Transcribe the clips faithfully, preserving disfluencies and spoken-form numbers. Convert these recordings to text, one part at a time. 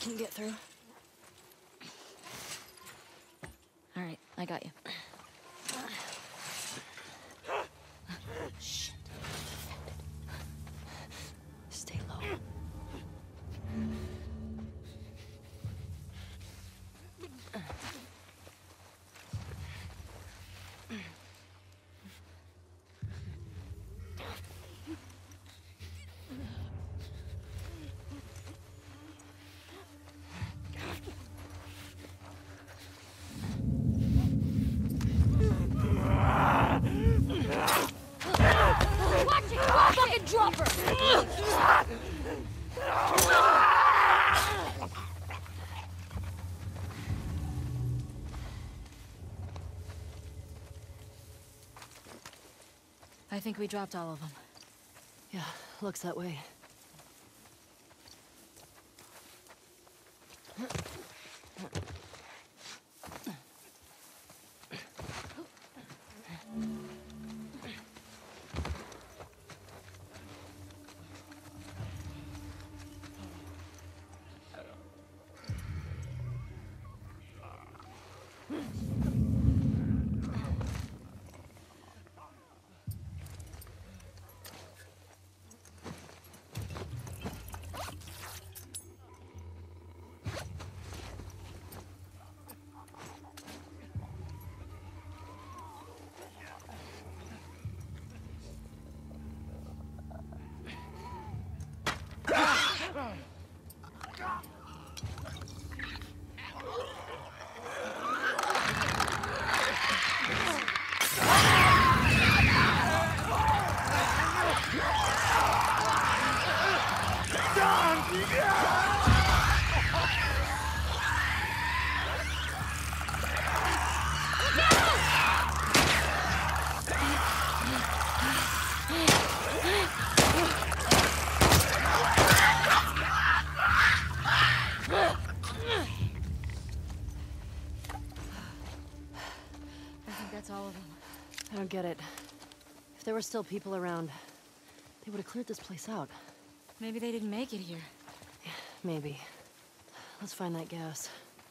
can get through. All right, I got you. Shit. Stay low. I think we dropped all of them. Yeah, looks that way. I don't get it. If there were still people around, they would have cleared this place out. Maybe they didn't make it here. Yeah, maybe. Let's find that gas.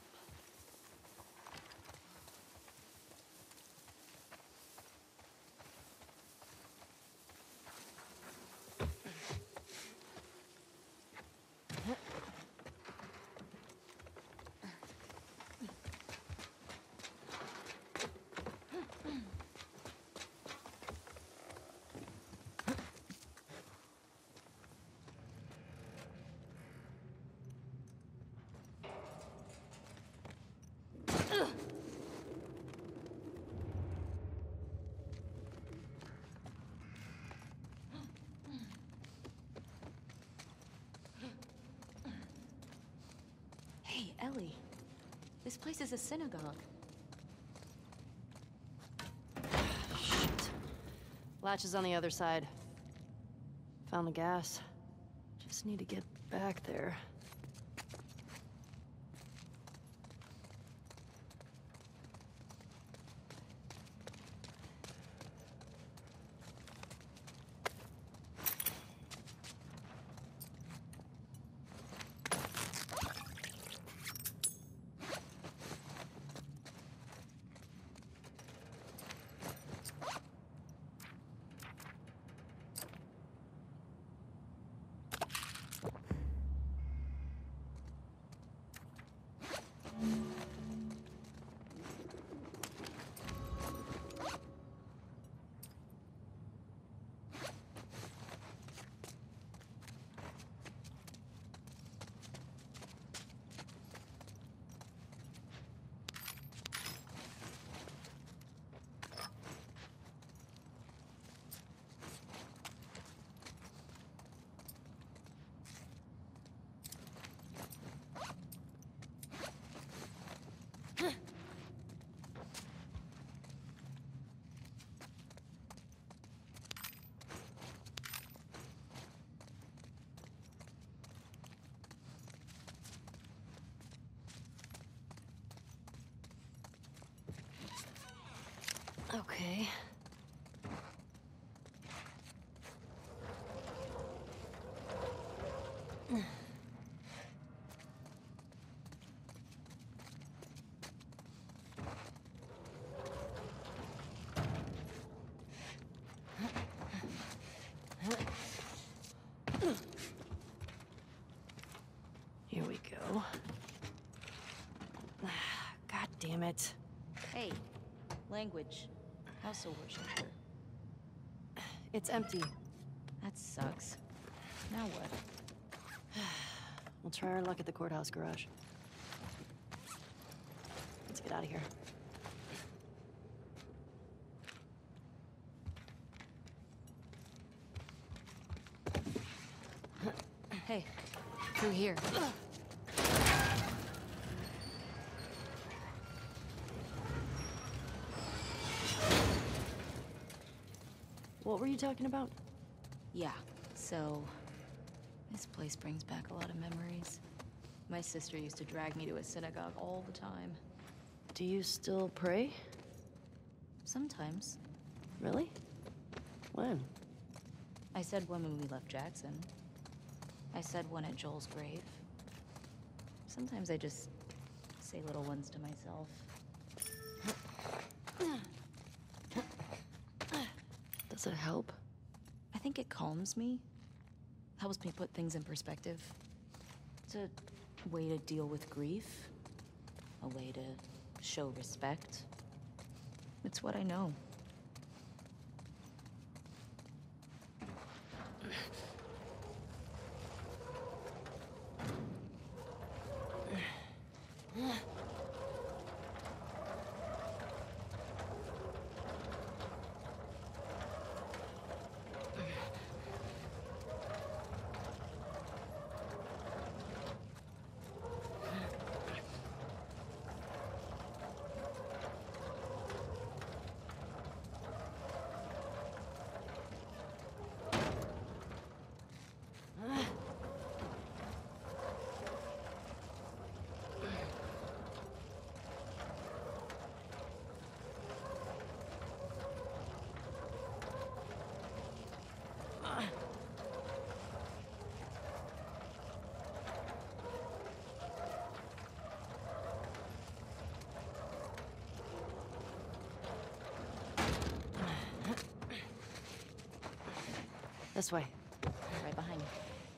Hey, Ellie. This place is a synagogue. Shit. Latch is on the other side. Found the gas. Just need to get back there. Okay. go. God damn it. Hey, language. House of worship. It's empty. That sucks. Now what? We'll try our luck at the courthouse garage. Let's get out of here. Hey, through here. What were you talking about? Yeah, so... this place brings back a lot of memories. My sister used to drag me to a synagogue all the time. Do you still pray? Sometimes. Really? When? I said one when we left Jackson. I said one at Joel's grave. Sometimes I just say little ones to myself. Does it help? I think it calms me. Helps me put things in perspective. It's a way to deal with grief. A way to show respect. It's what I know. This way. Right behind you.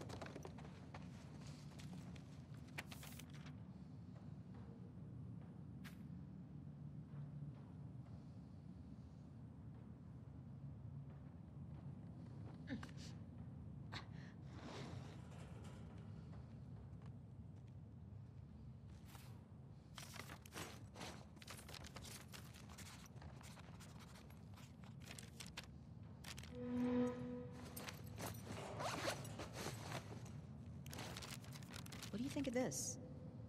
What do you think of this?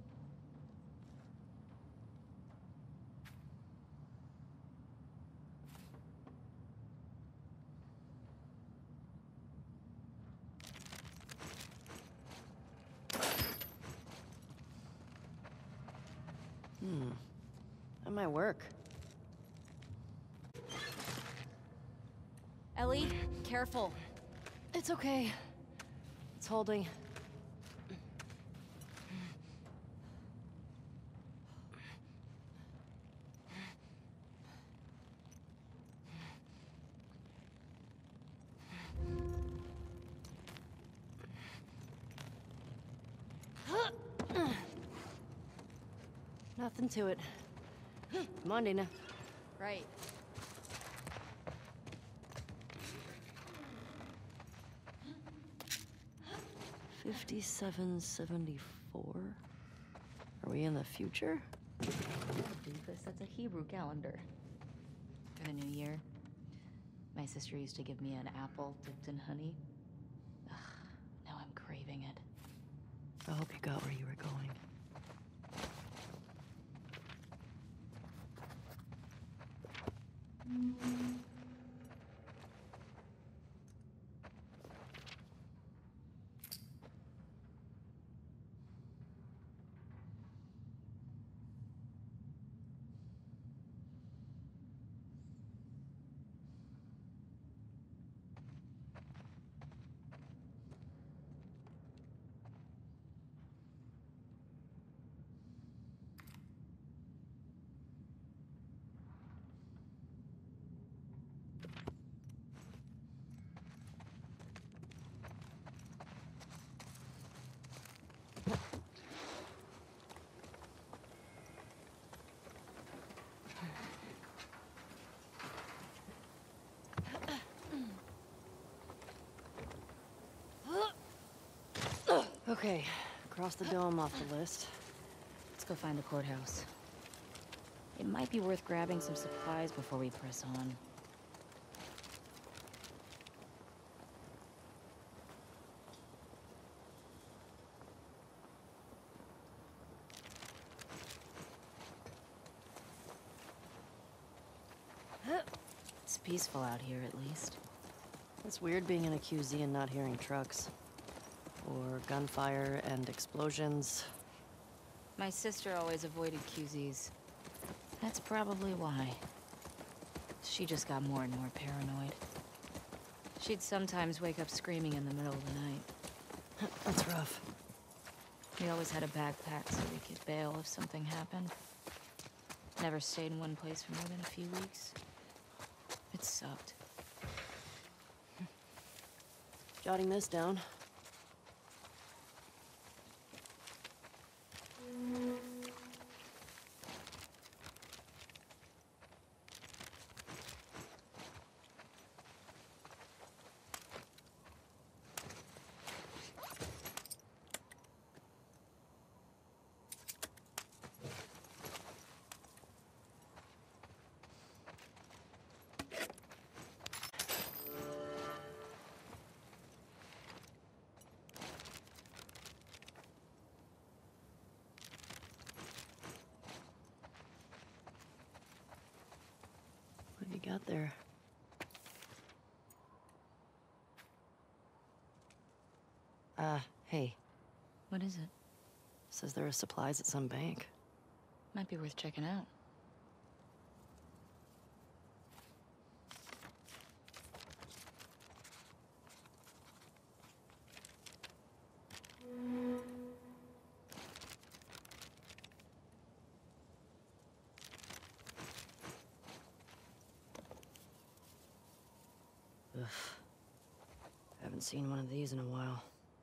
Hmm. That might work. Ellie, careful. It's okay. It's holding. Nothing to it. Come on, Dina. Right. fifty-seven seventy-four? Are we in the future? Doofus, that's a Hebrew calendar. For the new year, my sister used to give me an apple dipped in honey. Ugh, now I'm craving it. I hope you got where you were going. Okay, cross the dome off the list. Let's go find the courthouse. It might be worth grabbing some supplies before we press on. It's peaceful out here, at least. It's weird being in a Q Z and not hearing trucks. Or gunfire and explosions. My sister always avoided Q Zs. That's probably why. She just got more and more paranoid. She'd sometimes wake up screaming in the middle of the night. That's rough. We always had a backpack so we could bail if something happened. Never stayed in one place for more than a few weeks. It sucked. Jotting this down. What have you got there? Uh, hey. What is it? Says there are supplies at some bank. Might be worth checking out. Ugh. Haven't seen one of these in a while.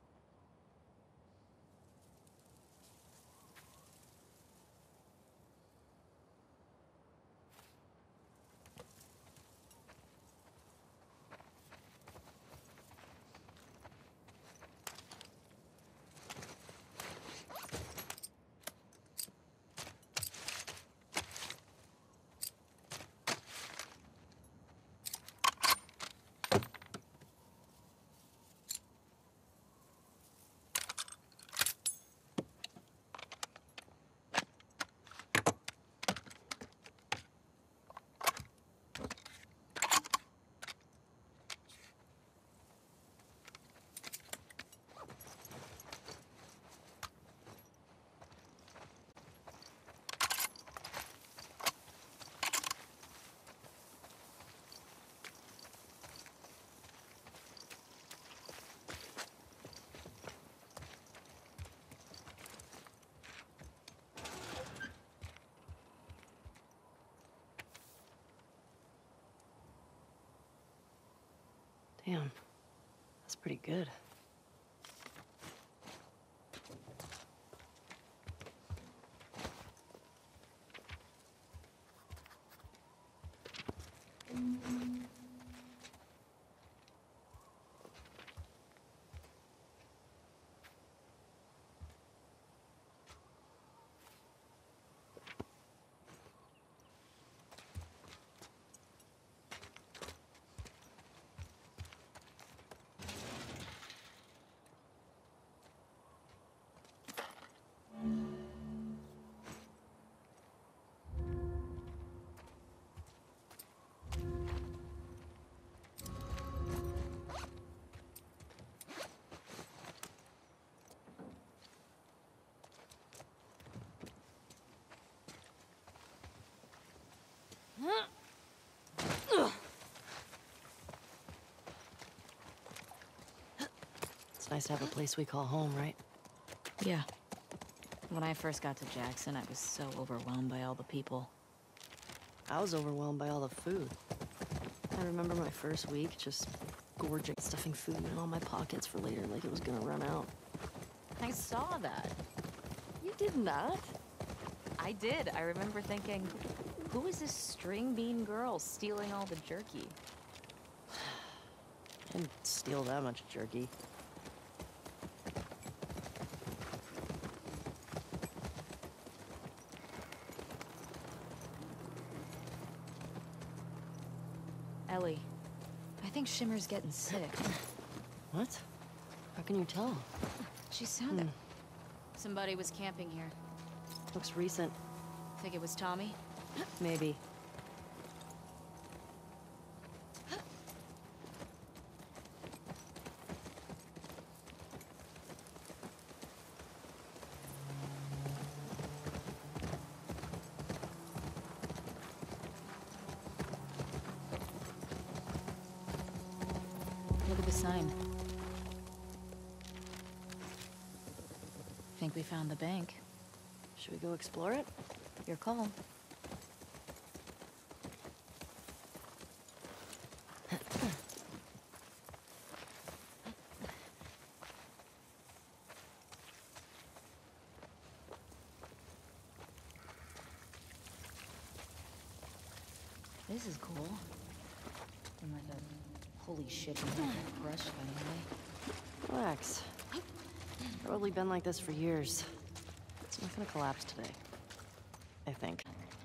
Damn, that's pretty good. It's nice to have a place we call home, right? Yeah. When I first got to Jackson, I was so overwhelmed by all the people. I was overwhelmed by all the food. I remember my first week just gorging, stuffing food in all my pockets for later like it was gonna run out. I saw that. You did not? I did. I remember thinking, who is this string bean girl stealing all the jerky? I didn't steal that much jerky. Ellie. I think Shimmer's getting sick. What? How can you tell? She sounded... Hmm. Somebody was camping here. Looks recent. Think it was Tommy? Maybe. Look at the sign. Think we found the bank. Should we go explore it? Your call. This is cool. I'm like a holy shit, I'm like a crushed anyway. Relax. Probably been like this for years. It's not gonna collapse today. I think.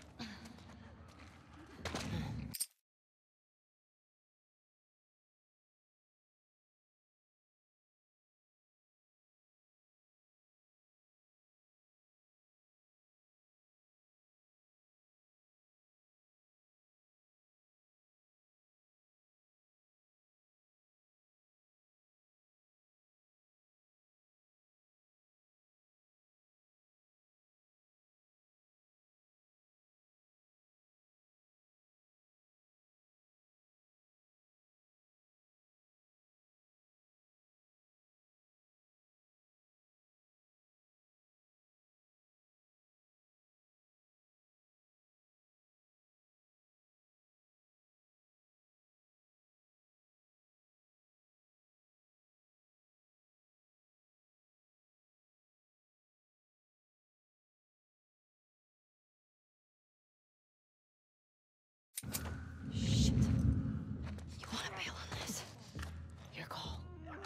Shit. You wanna bail on this? Your call.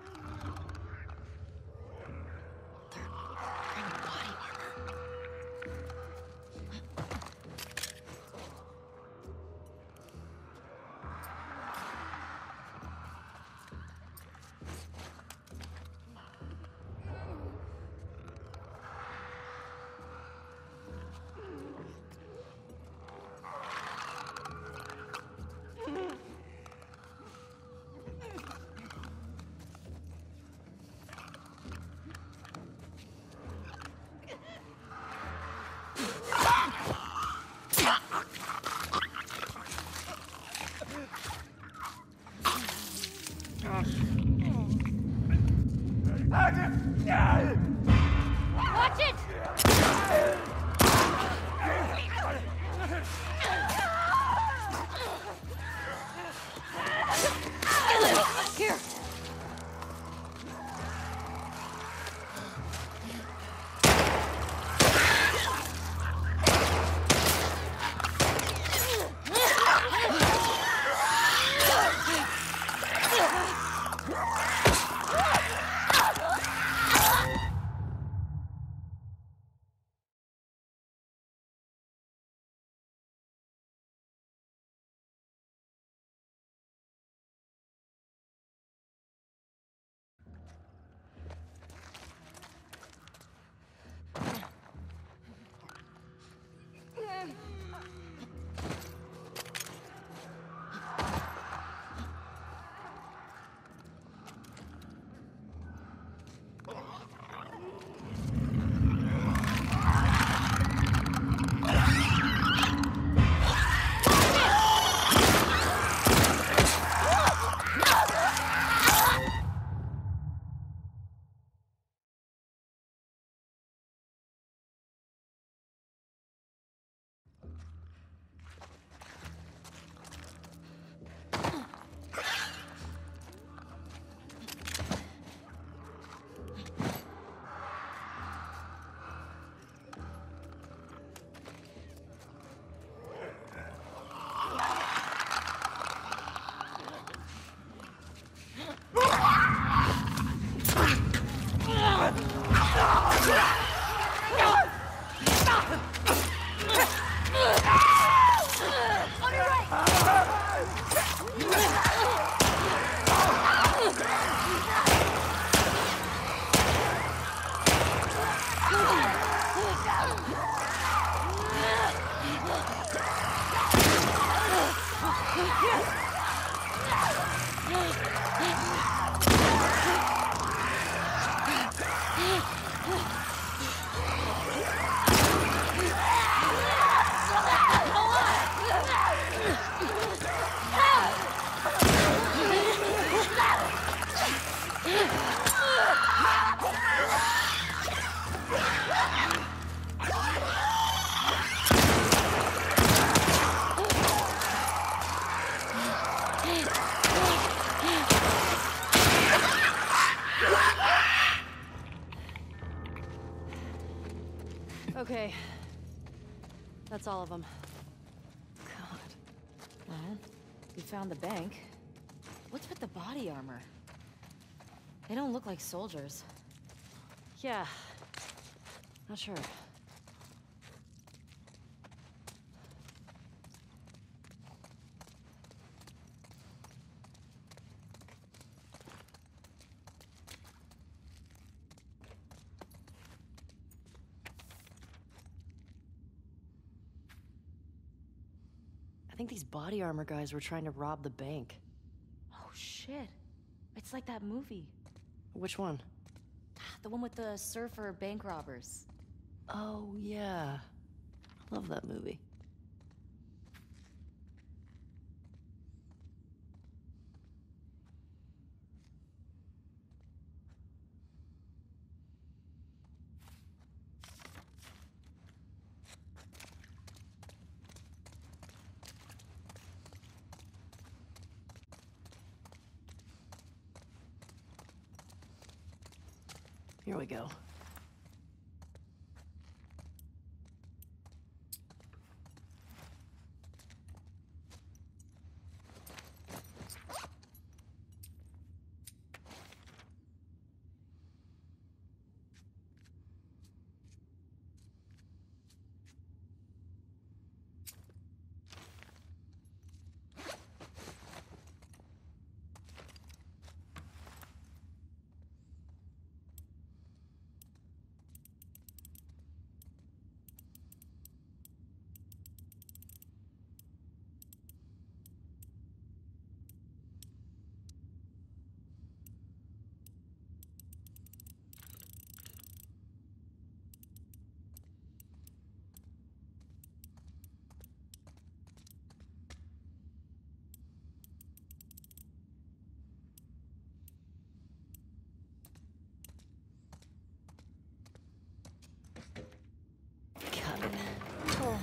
They're wearing body armor. Okay. That's all of them. God. Well, we found the bank. What's with the body armor? They don't look like soldiers. Yeah. Not sure. I think these body armor guys were trying to rob the bank. Oh shit. It's like that movie. Which one? The one with the surfer bank robbers. Oh, yeah. I love that movie. Here we go. Got it. Oh.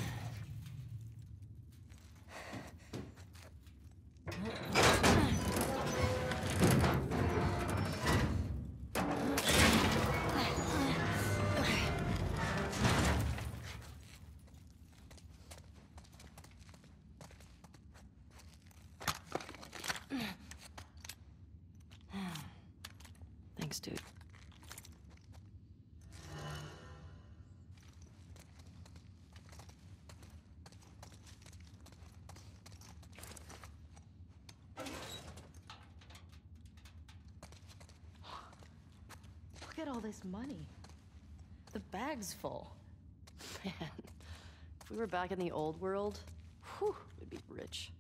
Thanks, dude. Look at all this money. The bag's full. Man, if we were back in the old world, whew, we'd be rich.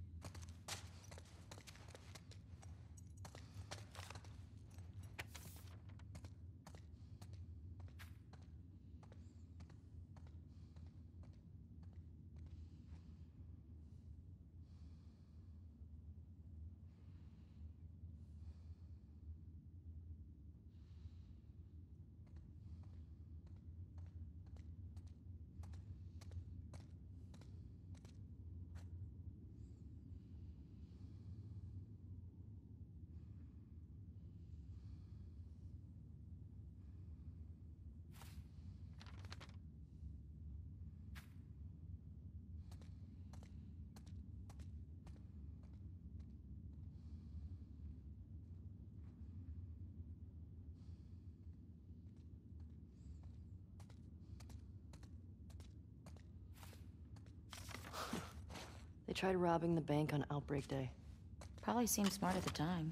They tried robbing the bank on Outbreak Day. Probably seemed smart at the time.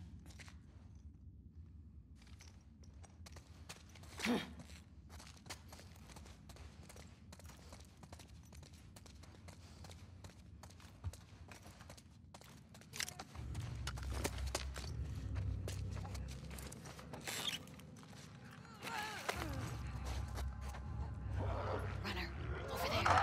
Runner, over there.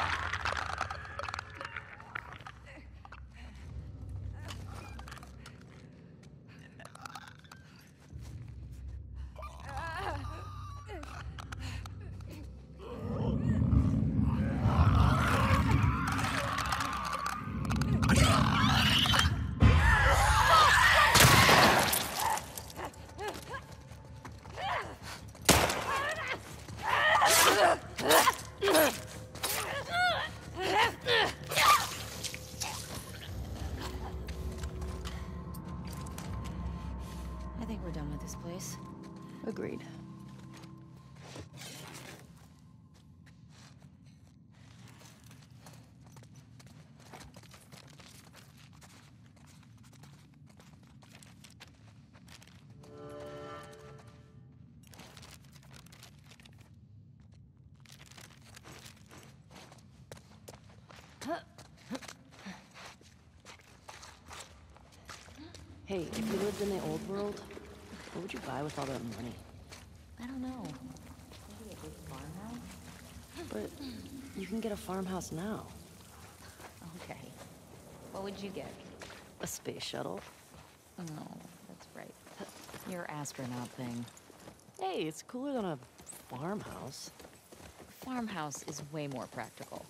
Hey, if you lived in the old world, what would you buy with all that money? I don't know. Maybe a big farmhouse? But you can get a farmhouse now. Okay. What would you get? A space shuttle. No, that's right. Your astronaut thing. Hey, it's cooler than a farmhouse. Farmhouse is way more practical.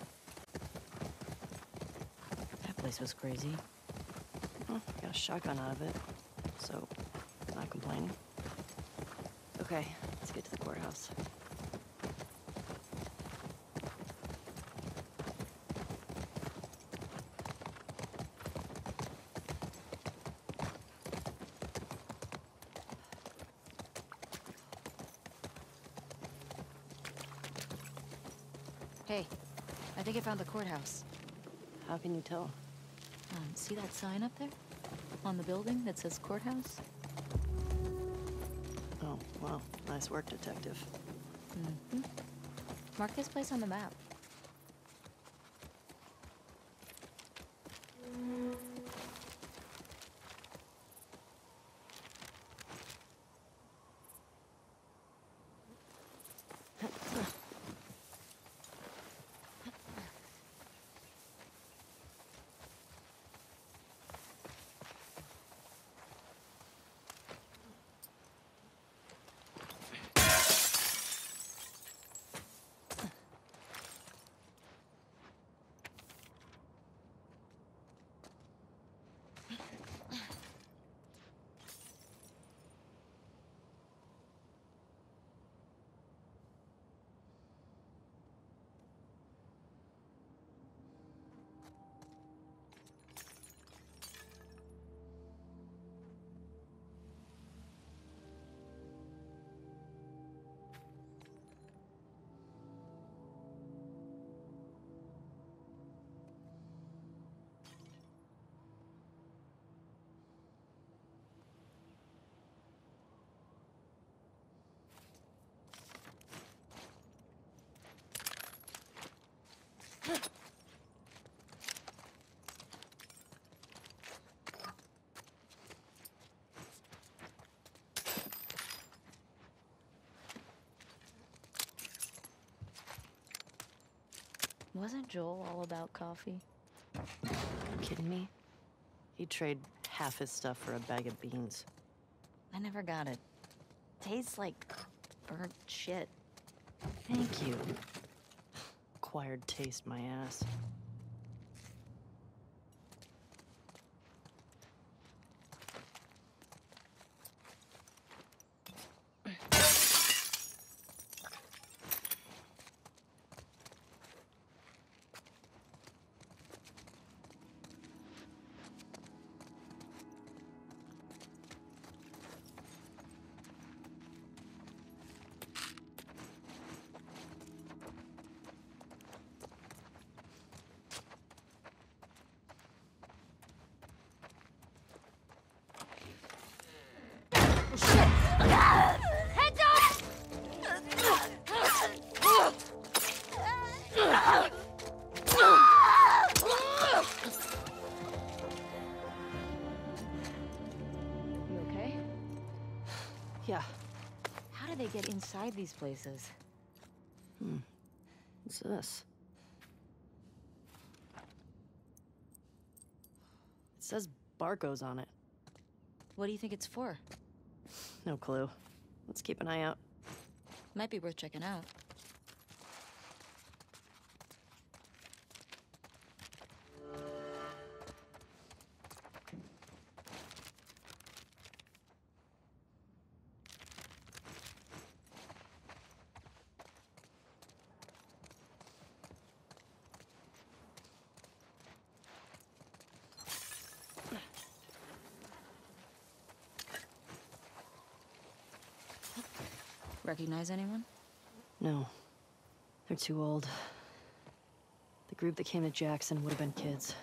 That place was crazy. Well, I got a shotgun out of it, so not complaining. Okay, let's get to the courthouse. Hey, I think I found the courthouse. How can you tell? Um, see that sign up there? On the building that says courthouse? Oh, wow. Nice work, detective. Mm-hmm. Mark this place on the map. Wasn't Joel all about coffee? Are you kidding me? He'd trade half his stuff for a bag of beans. I never got it. Tastes like burnt shit. Thank you. Acquired taste, my ass. Yeah. How do they get inside these places? Hmm. What's this? It says barcodes on it. What do you think it's for? No clue. Let's keep an eye out. Might be worth checking out. Recognize anyone? No. They're too old. The group that came to Jackson would have been kids.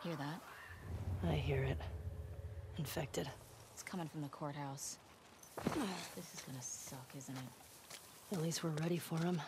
Hear that? I hear it. Infected. It's coming from the courthouse. This is gonna suck, isn't it? At least we're ready for him.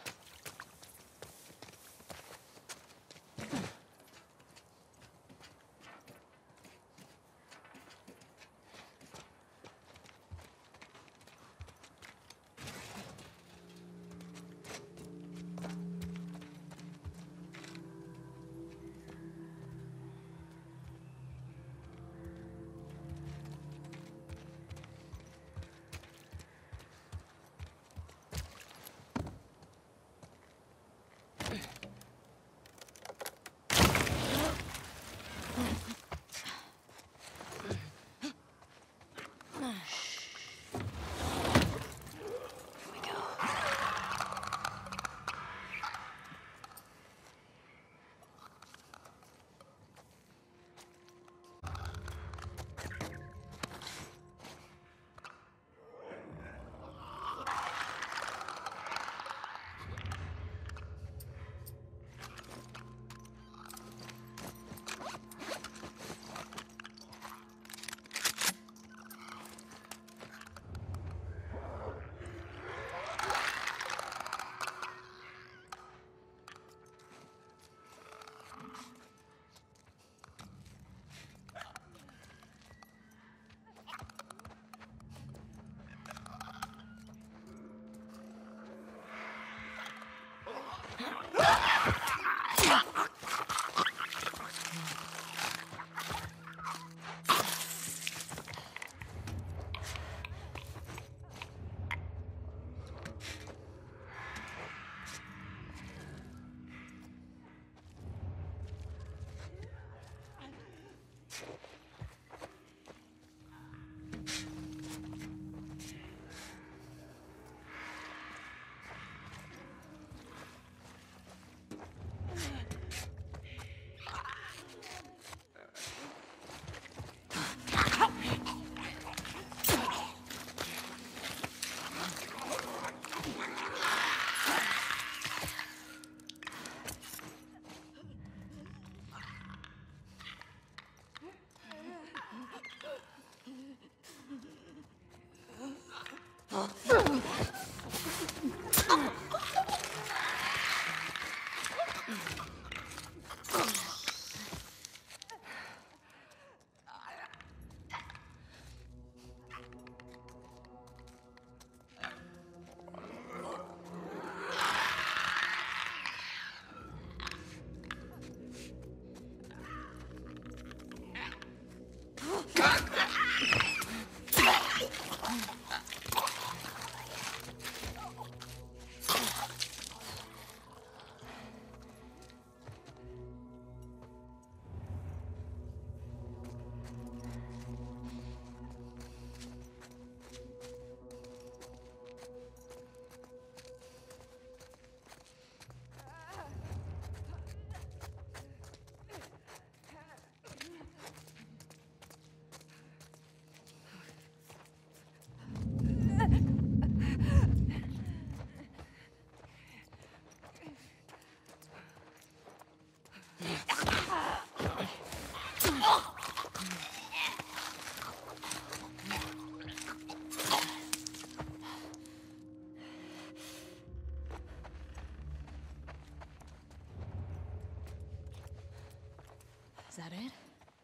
Is that it?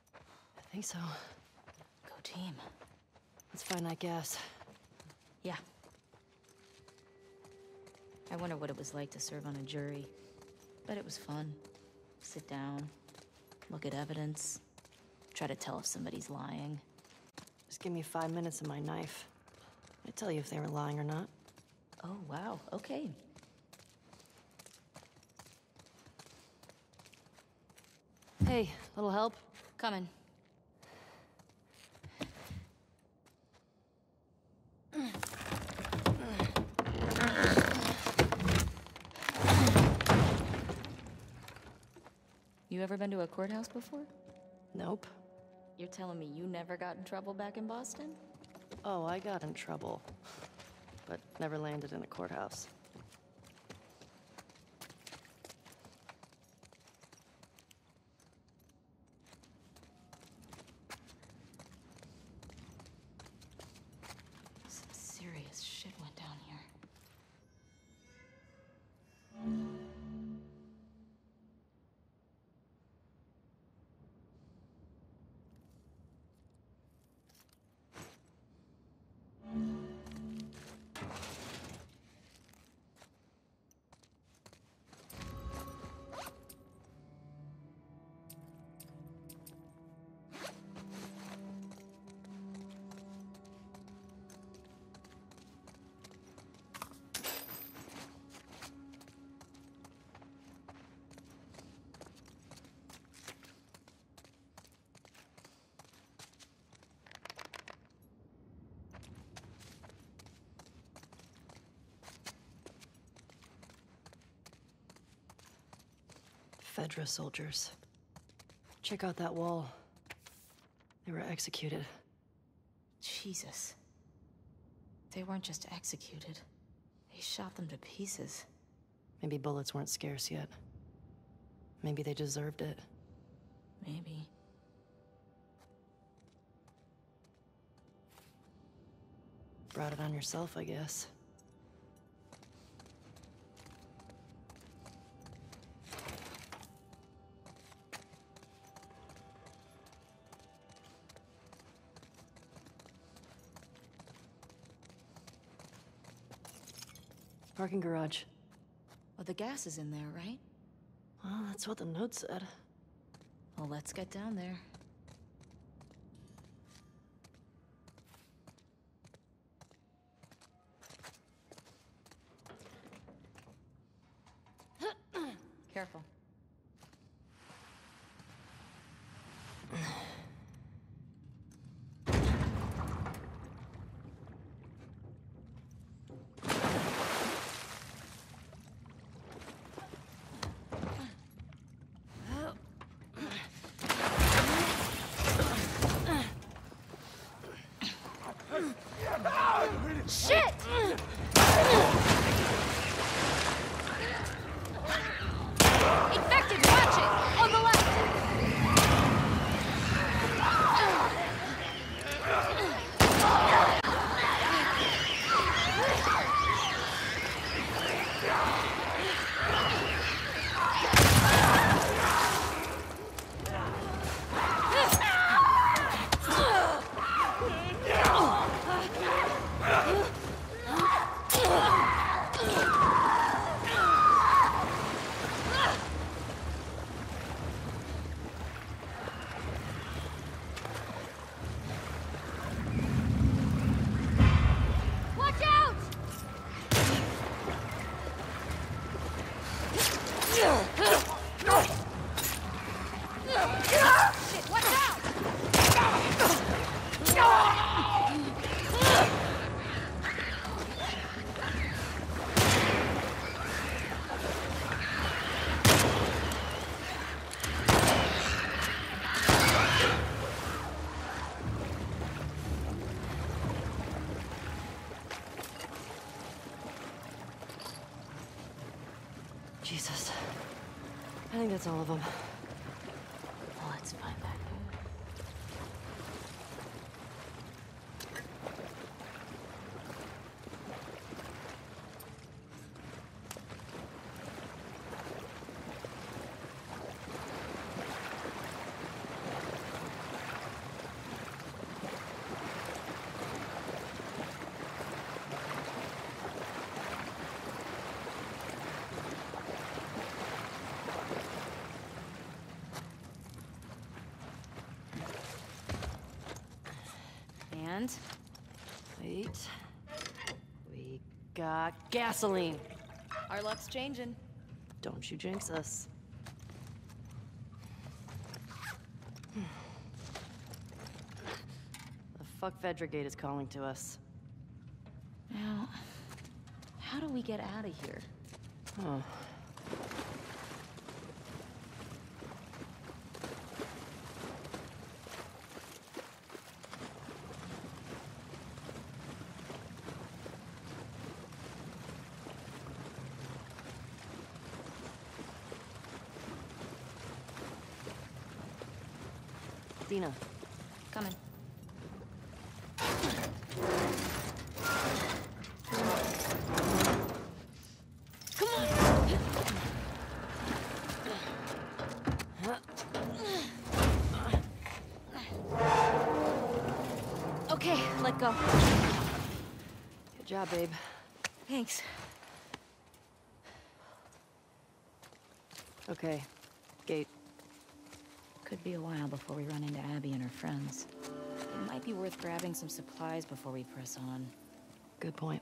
I think so. Go team. Let's find that gas. Yeah. I wonder what it was like to serve on a jury. But it was fun. Sit down, look at evidence, try to tell if somebody's lying. Just give me five minutes and my knife. I'd tell you if they were lying or not. Oh, wow. Okay. Hey, little help? Coming. You ever been to a courthouse before? Nope. You're telling me you never got in trouble back in Boston? Oh, I got in trouble. But never landed in a courthouse. Fedra soldiers. Check out that wall. They were executed. Jesus. They weren't just executed. They shot them to pieces. Maybe bullets weren't scarce yet. Maybe they deserved it. Maybe. Brought it on yourself, I guess. Parking garage. Well, the gas is in there, right? Well, that's what the note said. Well, let's get down there. Careful. Shit! Infected, watch it! On the left! Jesus. I think that's all of them. Well, let's find that. And? Wait. We got gasoline. Our luck's changing. Don't you jinx us. The fuck Fedra Gate is calling to us. Now, how do we get out of here? Oh. Dina. Coming. Come on! Okay, let go. Good job, babe. Thanks. Okay. Gate. Could be a while before we run into Abby and her friends. It might be worth grabbing some supplies before we press on. Good point.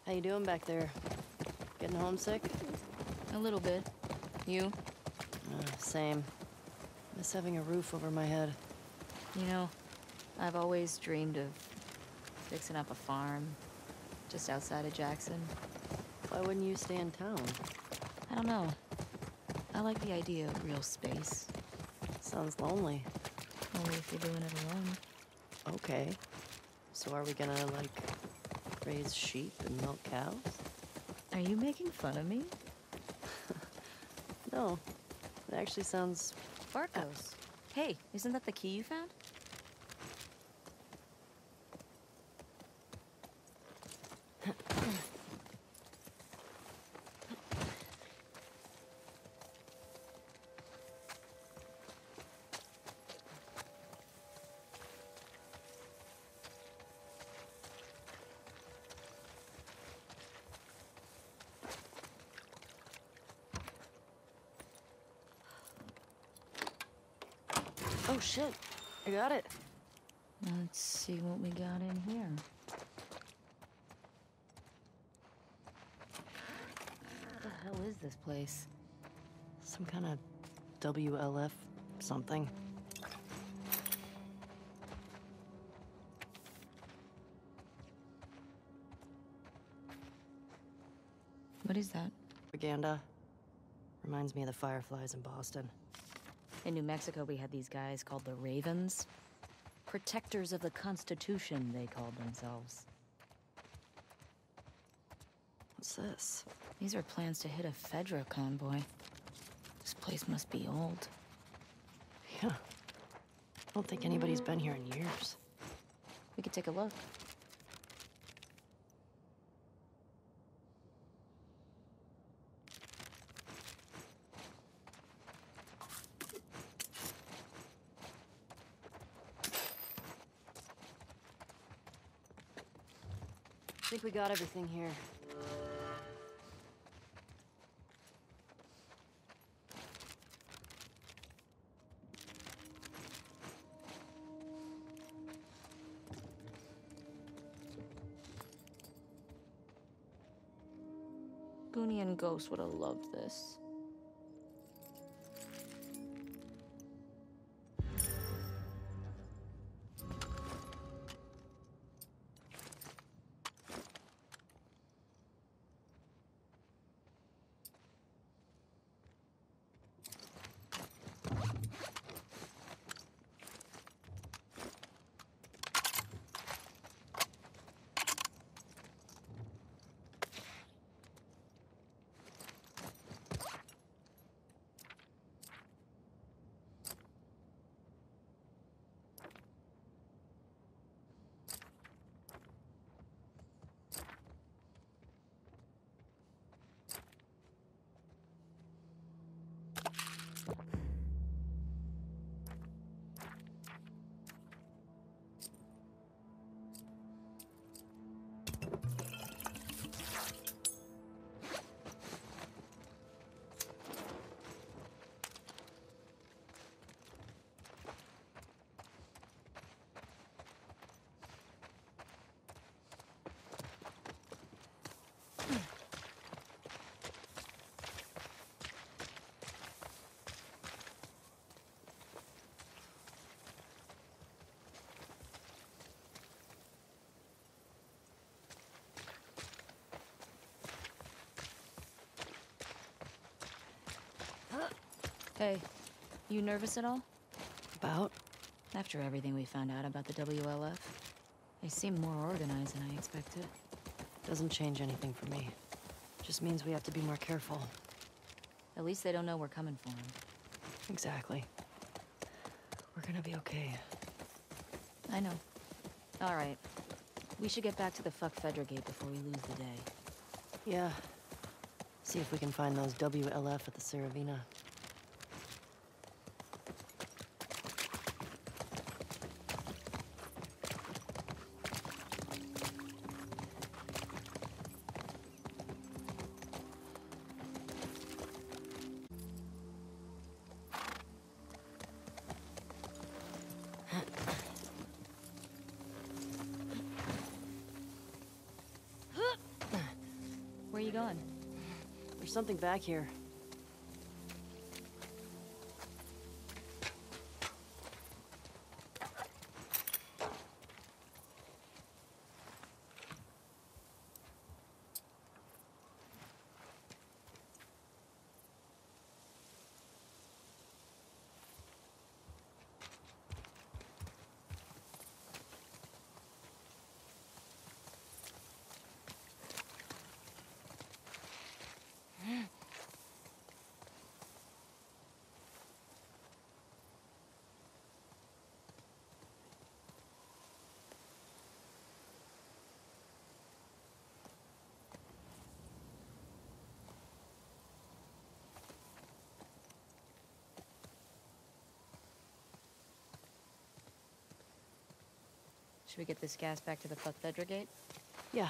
How you doing back there? Getting homesick? A little bit. You? Uh, same. Miss having a roof over my head. You know, I've always dreamed of fixing up a farm just outside of Jackson. Why wouldn't you stay in town? I don't know. I like the idea of real space. Sounds lonely. Only if you're doing it alone. Okay. So are we gonna, like, raise sheep and milk cows? Are you making fun of me? No. It actually sounds... Barco's. Hey, isn't that the key you found? Oh, shit. I got it. Let's see what we got in here. What the hell is this place? Some kind of W L F something. What is that? Propaganda. Reminds me of the Fireflies in Boston. In New Mexico, we had these guys called the Ravens. Protectors of the Constitution, they called themselves. What's this? These are plans to hit a Fedra convoy. This place must be old. Yeah. I don't think anybody's been here in years. We could take a look. I think we got everything here. Goonie and Ghost would have loved this. Hey, you nervous at all? About? After everything we found out about the W L F, they seem more organized than I expected. Doesn't change anything for me. Just means we have to be more careful. At least they don't know we're coming for them. Exactly. We're gonna be okay. I know. All right. We should get back to the fuck Fedra gate before we lose the day. Yeah. See if we can find those W L F at the Saravina. going? There's something back here. Should we get this gas back to the Fedra gate? Yeah.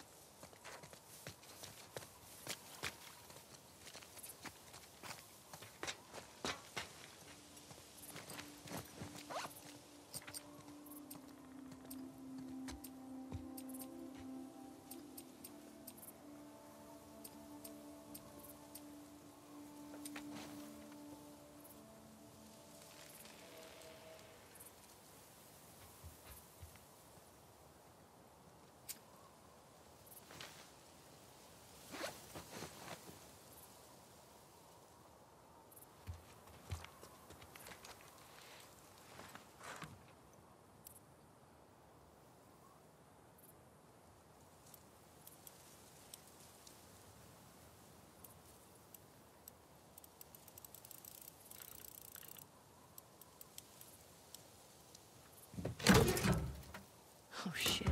Oh, shit.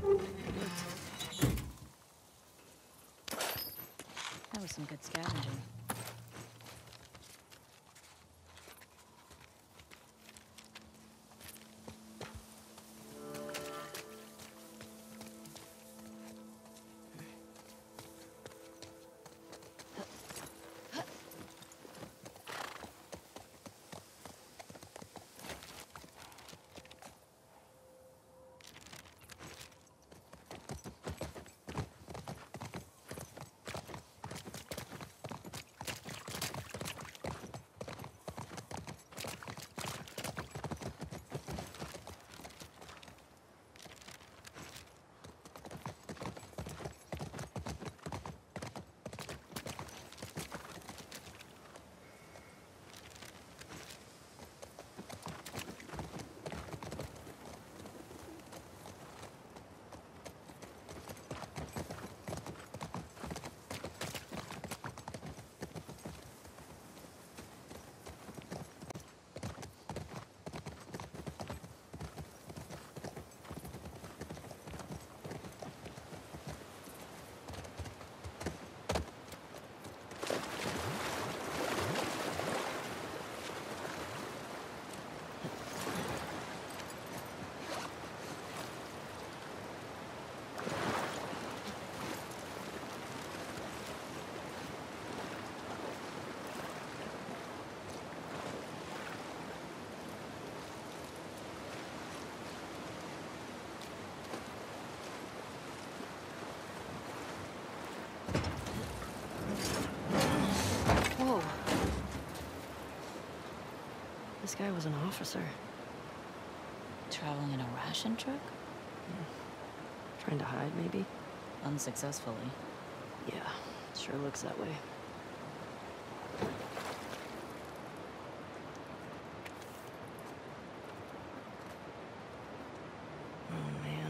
That was some good scavenging. Whoa. This guy was an officer. Traveling in a ration truck? Yeah. Trying to hide, maybe? Unsuccessfully. Yeah, sure looks that way. Oh, man.